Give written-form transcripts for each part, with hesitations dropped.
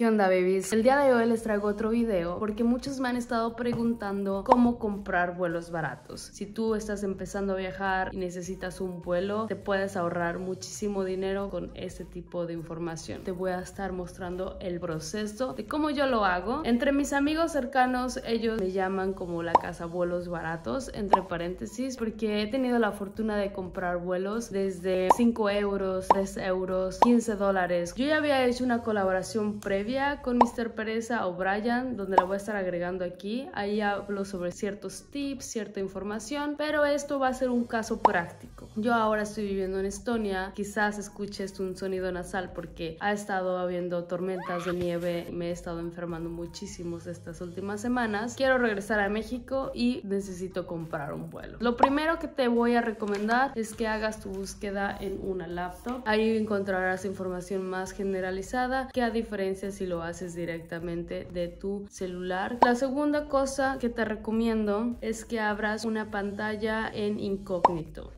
¿Qué onda, babies? El día de hoy les traigo otro video porque muchos me han estado preguntando cómo comprar vuelos baratos. Si tú estás empezando a viajar y necesitas un vuelo, te puedes ahorrar muchísimo dinero con este tipo de información. Te voy a estar mostrando el proceso de cómo yo lo hago. Entre mis amigos cercanos, ellos me llaman como la casa vuelos baratos, entre paréntesis, porque he tenido la fortuna de comprar vuelos desde 5 euros, 3 euros, 15 dólares. Yo ya había hecho una colaboración previa con Mr. Pereza o Brian, donde la voy a estar agregando aquí. Ahí hablo sobre ciertos tips, cierta información, pero esto va a ser un caso práctico. Yo ahora estoy viviendo en Estonia, quizás escuches un sonido nasal porque ha estado habiendo tormentas de nieve, me he estado enfermando muchísimo estas últimas semanas. Quiero regresar a México y necesito comprar un vuelo. Lo primero que te voy a recomendar es que hagas tu búsqueda en una laptop. Ahí encontrarás información más generalizada que a diferencia si lo haces directamente de tu celular. La segunda cosa que te recomiendo es que abras una pantalla en incógnito.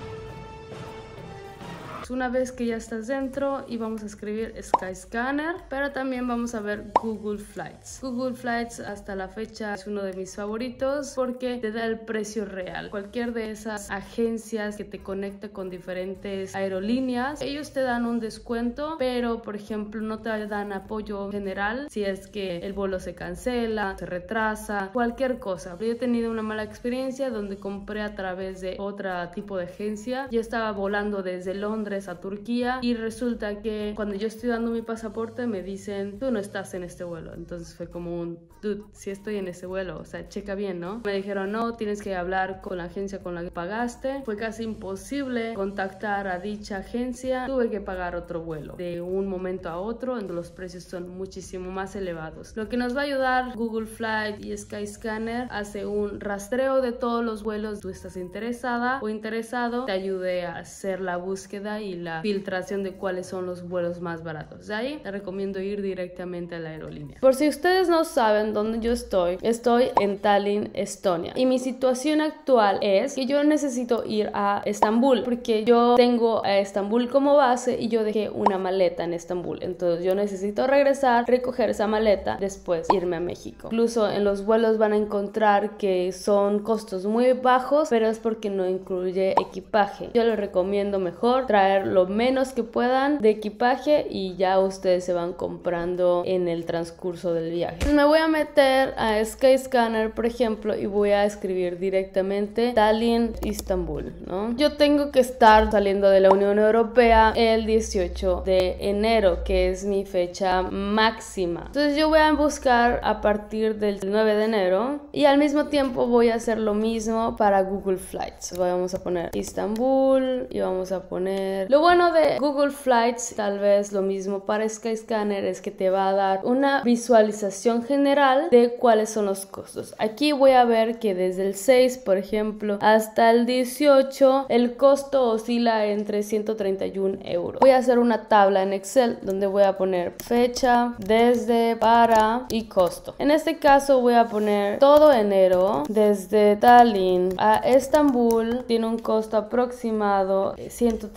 Una vez que ya estás dentro y vamos a escribir Skyscanner, pero también vamos a ver Google Flights. Google Flights hasta la fecha es uno de mis favoritos porque te da el precio real. Cualquier de esas agencias que te conecta con diferentes aerolíneas, ellos te dan un descuento, pero por ejemplo no te dan apoyo general si es que el vuelo se cancela, se retrasa, cualquier cosa. Yo he tenido una mala experiencia donde compré a través de otro tipo de agencia. Yo estaba volando desde Londres a Turquía y resulta que cuando yo estoy dando mi pasaporte me dicen tú no estás en este vuelo. Entonces fue como un dude, si estoy en ese vuelo, o sea, checa bien, ¿no? Me dijeron no, tienes que hablar con la agencia con la que pagaste. Fue casi imposible contactar a dicha agencia, tuve que pagar otro vuelo de un momento a otro, donde los precios son muchísimo más elevados. Lo que nos va a ayudar Google Flight y Skyscanner hace un rastreo de todos los vuelos. Tú estás interesada o interesado, te ayude a hacer la búsqueda y la filtración de cuáles son los vuelos más baratos. De ahí te recomiendo ir directamente a la aerolínea. Por si ustedes no saben dónde yo estoy en Tallinn, Estonia, y mi situación actual es que yo necesito ir a Estambul porque yo tengo a Estambul como base y yo dejé una maleta en Estambul. Entonces yo necesito regresar, recoger esa maleta, después irme a México. Incluso en los vuelos van a encontrar que son costos muy bajos, pero es porque no incluye equipaje. Yo les recomiendo mejor traer lo menos que puedan de equipaje y ya ustedes se van comprando en el transcurso del viaje. Entonces me voy a meter a Skyscanner, por ejemplo, y voy a escribir directamente Tallinn, Estambul, ¿no? Yo tengo que estar saliendo de la Unión Europea el 18 de enero, que es mi fecha máxima. Entonces yo voy a buscar a partir del 9 de enero y al mismo tiempo voy a hacer lo mismo para Google Flights. Vamos a poner Estambul y vamos a poner... Lo bueno de Google Flights, tal vez lo mismo para Skyscanner, es que te va a dar una visualización general de cuáles son los costos. Aquí voy a ver que desde el 6, por ejemplo, hasta el 18, el costo oscila entre 131 euros. Voy a hacer una tabla en Excel donde voy a poner fecha, desde, para y costo. En este caso voy a poner todo enero, desde Tallinn a Estambul, tiene un costo aproximado de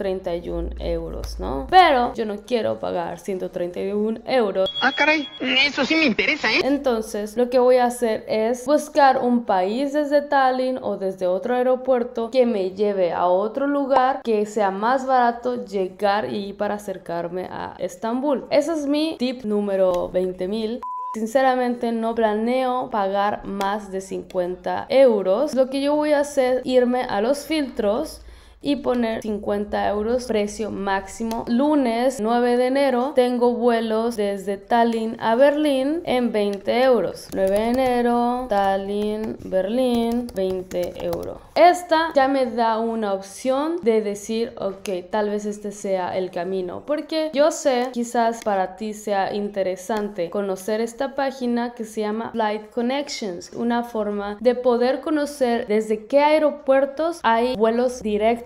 131 euros, ¿no? Pero yo no quiero pagar 131 euros. Ah, caray, eso sí me interesa, ¿eh? Entonces, lo que voy a hacer es buscar un país desde Tallinn o desde otro aeropuerto que me lleve a otro lugar que sea más barato llegar y para acercarme a Estambul. Ese es mi tip número 20.000. Sinceramente no planeo pagar más de 50 euros. Lo que yo voy a hacer es irme a los filtros y poner 50 euros precio máximo. Lunes 9 de enero tengo vuelos desde Tallinn a Berlín en 20 euros. 9 de enero, Tallinn, Berlín, 20 euros. Esta ya me da una opción de decir, ok, tal vez este sea el camino, porque yo sé, quizás para ti sea interesante conocer esta página que se llama Flight Connections, una forma de poder conocer desde qué aeropuertos hay vuelos directos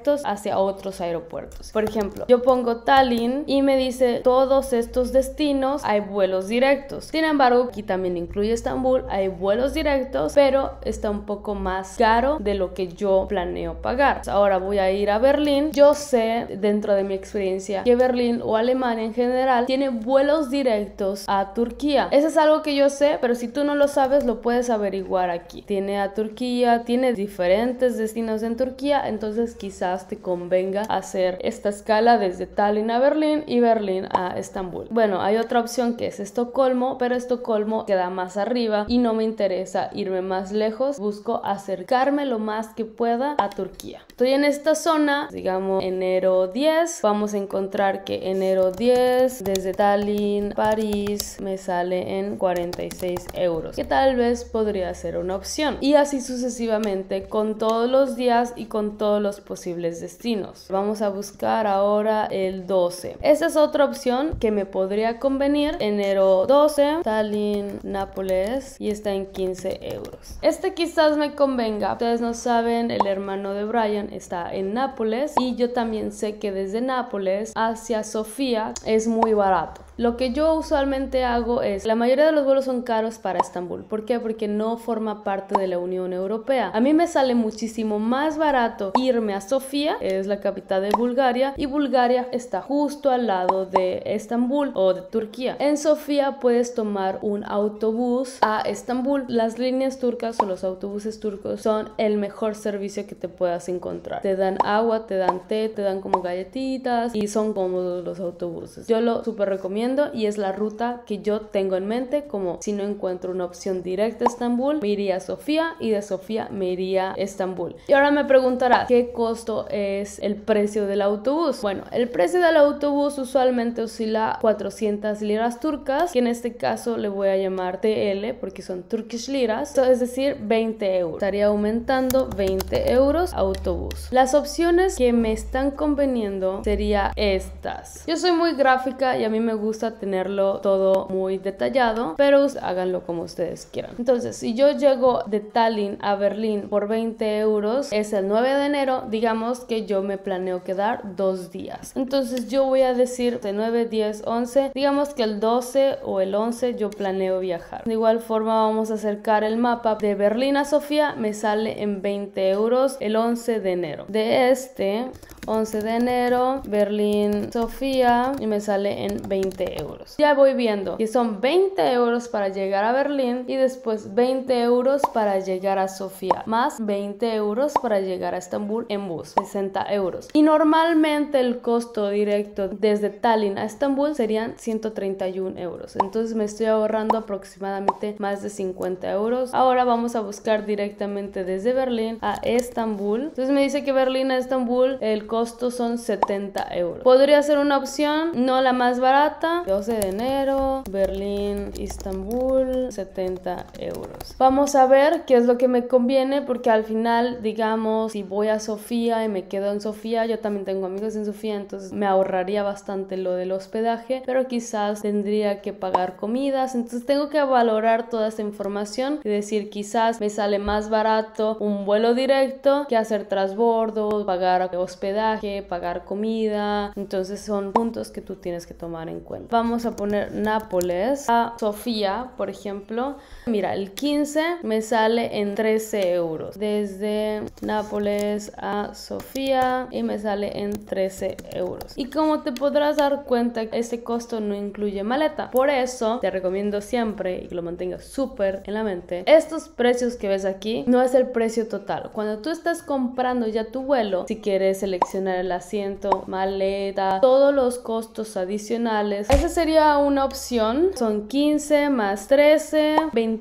directos hacia otros aeropuertos. Por ejemplo, yo pongo Tallinn y me dice todos estos destinos hay vuelos directos. Sin embargo, aquí también incluye Estambul, hay vuelos directos, pero está un poco más caro de lo que yo planeo pagar. Ahora voy a ir a Berlín. Yo sé, dentro de mi experiencia, que Berlín o Alemania en general tiene vuelos directos a Turquía. Eso es algo que yo sé, pero si tú no lo sabes, lo puedes averiguar aquí. Tiene a Turquía, tiene diferentes destinos en Turquía, entonces quizás te convenga hacer esta escala desde Tallinn a Berlín y Berlín a Estambul. Bueno, hay otra opción que es Estocolmo, pero Estocolmo queda más arriba y no me interesa irme más lejos. Busco acercarme lo más que pueda a Turquía. Estoy en esta zona, digamos enero 10. Vamos a encontrar que enero 10 desde Tallinn, París, me sale en 46 euros, que tal vez podría ser una opción. Y así sucesivamente con todos los días y con todos los posibles destinos. Vamos a buscar ahora el 12. Esa es otra opción que me podría convenir. Enero 12, Tallinn, Nápoles, y está en 15 euros. Este quizás me convenga. Ustedes no saben, el hermano de Brian está en Nápoles y yo también sé que desde Nápoles hacia Sofía es muy barato. Lo que yo usualmente hago es, la mayoría de los vuelos son caros para Estambul. ¿Por qué? Porque no forma parte de la Unión Europea. A mí me sale muchísimo más barato irme a Sofía, es la capital de Bulgaria, y Bulgaria está justo al lado de Estambul o de Turquía. En Sofía puedes tomar un autobús a Estambul. Las líneas turcas o los autobuses turcos son el mejor servicio que te puedas encontrar. Te dan agua, te dan té, te dan como galletitas y son cómodos los autobuses. Yo lo súper recomiendo y es la ruta que yo tengo en mente. Como si no encuentro una opción directa a Estambul, me iría a Sofía y de Sofía me iría a Estambul. Y ahora me preguntarás, ¿qué costo es el precio del autobús? Bueno, el precio del autobús usualmente oscila 400 liras turcas, que en este caso le voy a llamar TL porque son Turkish liras, es decir, 20 euros. Estaría aumentando 20 euros autobús. Las opciones que me están conveniendo serían estas. Yo soy muy gráfica y a mí me gusta tenerlo todo muy detallado, pero háganlo como ustedes quieran. Entonces, si yo llego de Tallinn a Berlín por 20 euros, es el 9 de enero, digamos que yo me planeo quedar 2 días. Entonces yo voy a decir de 9, 10, 11, digamos que el 12 o el 11 yo planeo viajar. De igual forma vamos a acercar el mapa de Berlín a Sofía, me sale en 20 euros el 11 de enero. De este 11 de enero, Berlín, Sofía, y me sale en 20 euros. Ya voy viendo que son 20 euros para llegar a Berlín y después 20 euros para llegar a Sofía, más 20 euros para llegar a Estambul en bus, 60 euros. Y normalmente el costo directo desde Tallinn a Estambul serían 131 euros. Entonces me estoy ahorrando aproximadamente más de 50 euros. Ahora vamos a buscar directamente desde Berlín a Estambul. Entonces me dice que Berlín a Estambul el costo son 70 euros. Podría ser una opción, no la más barata. 12 de enero, Berlín, Estambul, 70 euros. Vamos a ver qué es lo que me conviene, porque al final, digamos, si voy a Sofía y me quedo en Sofía, yo también tengo amigos en Sofía, entonces me ahorraría bastante lo del hospedaje, pero quizás tendría que pagar comidas. Entonces tengo que valorar toda esa información y decir, quizás me sale más barato un vuelo directo que hacer transbordo, pagar hospedaje, pagar comida. Entonces son puntos que tú tienes que tomar en cuenta. Vamos a poner Nápoles a Sofía, por ejemplo. Mira, el 15 me sale en 13 euros. Desde Nápoles a Sofía y me sale en 13 euros. Y como te podrás dar cuenta, ese costo no incluye maleta. Por eso te recomiendo siempre, y que lo mantengas súper en la mente, estos precios que ves aquí no es el precio total. Cuando tú estás comprando ya tu vuelo, si quieres seleccionar el asiento, maleta, todos los costos adicionales, esa sería una opción. Son 15 más 13,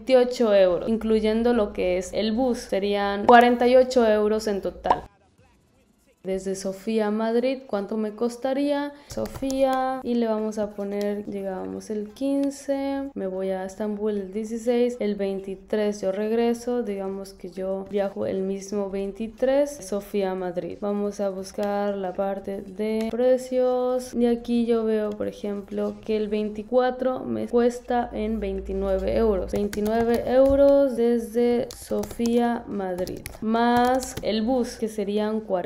28 euros, incluyendo lo que es el bus. Serían 48 euros en total. Desde Sofía a Madrid, ¿cuánto me costaría? Sofía, y le vamos a poner, llegamos el 15, me voy a Estambul el 16, el 23 yo regreso, digamos que yo viajo el mismo 23, Sofía a Madrid. Vamos a buscar la parte de precios y aquí yo veo, por ejemplo, que el 24 me cuesta en 29 euros. 29 euros desde Sofía, Madrid, más el bus, que serían 49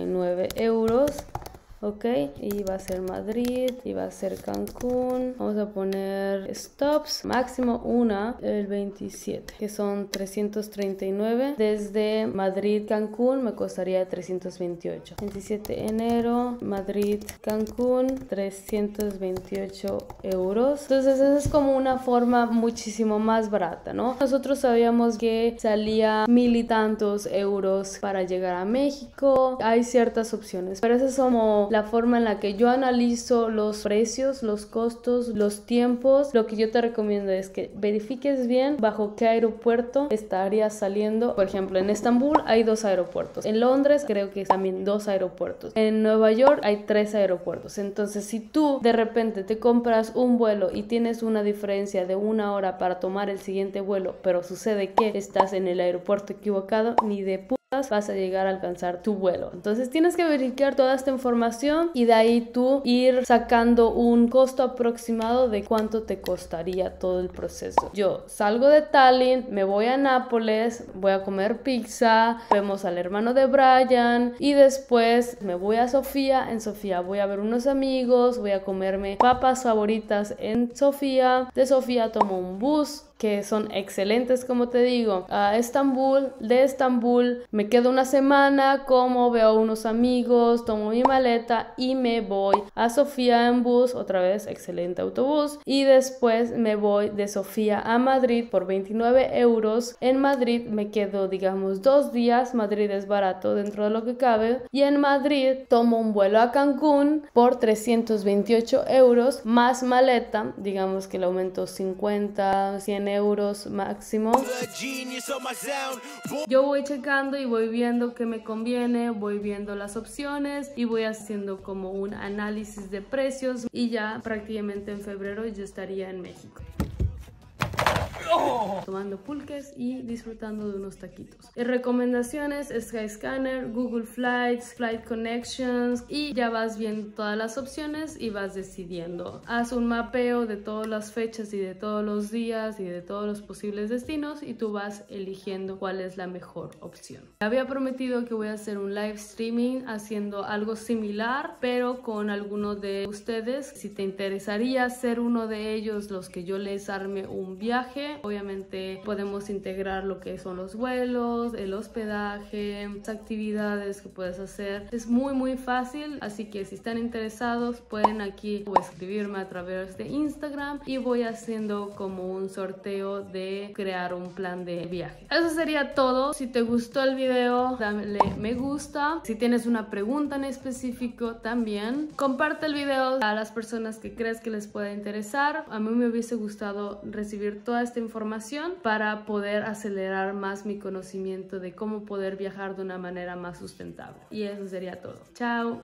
39 euros. Ok, y va a ser Madrid y va a ser Cancún. Vamos a poner stops, máximo una el 27, que son 339. Desde Madrid Cancún me costaría 328. 27 enero, Madrid Cancún, 328 euros. Entonces esa es como una forma muchísimo más barata, ¿no? Nosotros sabíamos que salía 1000 y tantos euros para llegar a México. Hay ciertas opciones, pero esa es como la forma en la que yo analizo los precios, los costos, los tiempos. Lo que yo te recomiendo es que verifiques bien bajo qué aeropuerto estaría saliendo. Por ejemplo, en Estambul hay 2 aeropuertos. En Londres creo que también 2 aeropuertos. En Nueva York hay 3 aeropuertos. Entonces, si tú de repente te compras un vuelo y tienes una diferencia de 1 hora para tomar el siguiente vuelo, pero sucede que estás en el aeropuerto equivocado, ni de vas a llegar a alcanzar tu vuelo. Entonces tienes que verificar toda esta información y de ahí tú ir sacando un costo aproximado de cuánto te costaría todo el proceso. Yo salgo de Tallinn, me voy a Nápoles, voy a comer pizza, vemos al hermano de Brian y después me voy a Sofía. En Sofía voy a ver unos amigos, voy a comerme papas favoritas en Sofía. De Sofía tomo un bus que son excelentes, como te digo, a Estambul. De Estambul me quedo una semana, como, veo a unos amigos, tomo mi maleta y me voy a Sofía en bus, otra vez excelente autobús, y después me voy de Sofía a Madrid por 29 euros. En Madrid me quedo, digamos, 2 días. Madrid es barato dentro de lo que cabe, y en Madrid tomo un vuelo a Cancún por 328 euros más maleta, digamos que le aumento 50, 100 euros máximo. Yo voy checando y voy viendo qué me conviene, voy viendo las opciones y voy haciendo como un análisis de precios, y ya prácticamente en febrero yo estaría en México. Tomando pulques y disfrutando de unos taquitos. Recomendaciones: Skyscanner, Google Flights, Flight Connections, y ya vas viendo todas las opciones y vas decidiendo. Haz un mapeo de todas las fechas y de todos los días y de todos los posibles destinos y tú vas eligiendo cuál es la mejor opción. Había prometido que voy a hacer un live streaming haciendo algo similar, pero con alguno de ustedes. Si te interesaría ser uno de ellos, los que yo les arme un viaje, obviamente podemos integrar lo que son los vuelos, el hospedaje, las actividades que puedes hacer. Es muy fácil, así que si están interesados pueden aquí o escribirme a través de Instagram y voy haciendo como un sorteo de crear un plan de viaje. Eso sería todo. Si te gustó el video, dale me gusta. Si tienes una pregunta en específico, también comparte el video a las personas que crees que les pueda interesar. A mí me hubiese gustado recibir toda esta información para poder acelerar más mi conocimiento de cómo poder viajar de una manera más sustentable. Y eso sería todo. Chao.